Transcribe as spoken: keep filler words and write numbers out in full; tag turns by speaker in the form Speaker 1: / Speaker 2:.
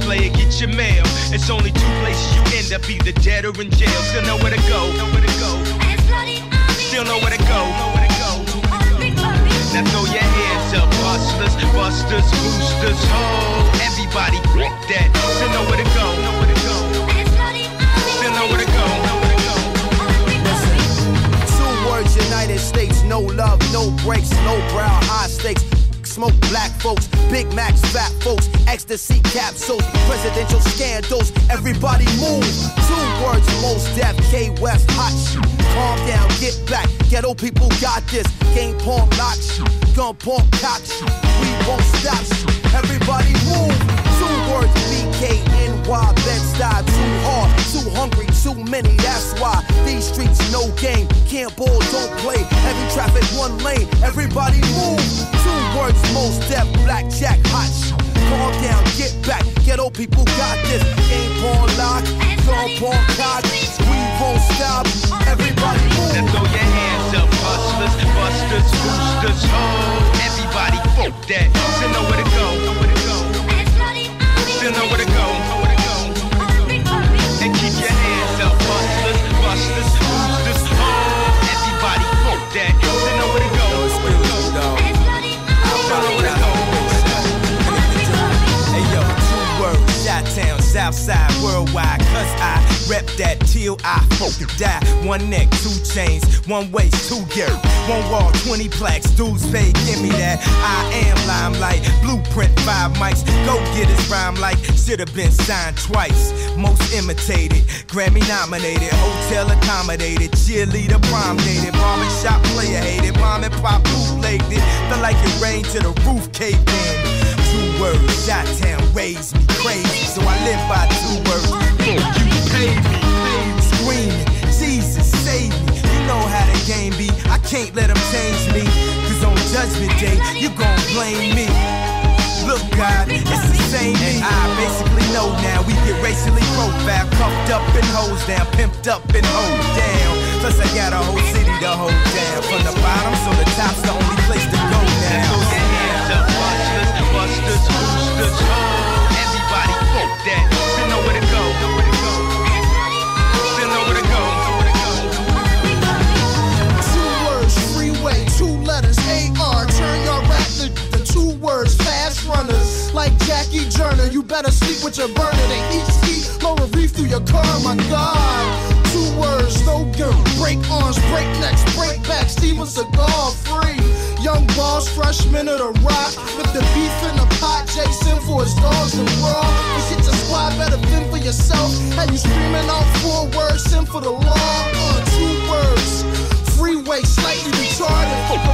Speaker 1: player, get your mail. It's only two places you end up, either dead or in jail. Still know where to go, know where to go. Still know where to go, know where to go. Now throw your hands up, hustlers, busters, boosters, ho. Everybody grip that. Still know where to go, know where to go. Still know where to go, know where to go.
Speaker 2: Listen, two words, United States, no love, no breaks, low brow, high stakes. Smoke black folks, Big Macs, fat folks, ecstasy capsules, presidential scandals, everybody move. Two words, most deaf, K West hot shit. Calm down, get back, ghetto people got this. Game porn lock shit, gun porn cock shit. We won't stop shit, everybody move. Two words, B K N Y, Bed-Stuy, too hard, too hungry, too many, that's why. These streets, no game, can't ball, don't play. Heavy traffic, one lane, everybody move. Two words, most deaf, blackjack, hot shit. Calm down, get back, ghetto people got this. Game porn lock, gun porn cock. We won't stop, everybody move.
Speaker 1: Now throw your hands up, hustlers, busters, boosters, ho. Everybody fuck that. Still know where to go, know where to go. Still know where to go, know where to go. And keep your hands up, hustlers, busters, boosters, ho. Everybody fuck that. Still know where to go, know where to go. Still know where to go.
Speaker 2: Hey yo, two words, Chi-Town, Southside, worldwide, cause I rep that till I fucking die. One neck, two chains, one waist, two gear. One wall, twenty plaques, dudes pay, give me that. I am limelight, blueprint, five mics. Go get his rhyme like, should've been signed twice. Most imitated, Grammy nominated, hotel accommodated, cheerleader prom dated, barber shop player hated, mom and pop bootlegged it. Felt like it rained till the roof caved in. Two words, Chi-Town raised me crazy, so I live by two words. You paid me, screaming, Jesus save me. You know how the game be, I can't let them change me. Cause on Judgment Day, you gon' blame me. Look God, it's the same me. I basically know now, we get racially profiled, cuffed up and hosed down, pimped up and hoed down. Plus I got a whole city to hold down. From the bottom, so the top's the only place to go now.
Speaker 1: Throw your hands up, hustlers, busters, boosters, ho. Everybody fuck that. Still know where to go, know where to go. Still know where to go, know where to go.
Speaker 3: Two words, freeway, two letters, A R. Turn your rap to the two words, fast runners. Like Jackie Joyner, you better sleep with your burner. They eat ski, lower reef through your car, my God. Two words, no gun, break arms, break necks, break backs, Steven Seagal free. Young boss, freshman of the rock, with the beef in the pot, Jason for his dogs to raw. You get your squad, better fend for yourself. And you screaming out four words, sin for the law. Uh, two words, freeway, slightly retarded.